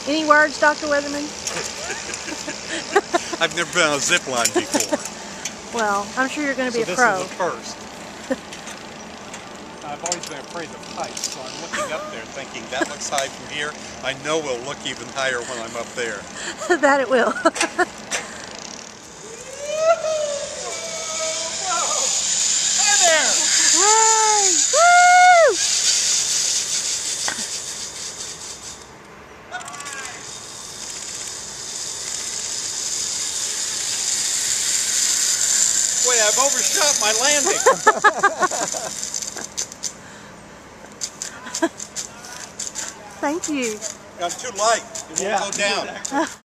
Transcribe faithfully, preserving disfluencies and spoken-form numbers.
Any words, Doctor Weatherman? I've never been on a zip line before. Well, I'm sure you're going to be so a pro. This is a first. I've always been afraid of heights, so I'm looking up there thinking that looks high from here. I know we'll look even higher when I'm up there. That it will. Hey there! Hey! Woo! Wait, I've overshot my landing. Thank you. I'm too light. It won't Yeah. go down.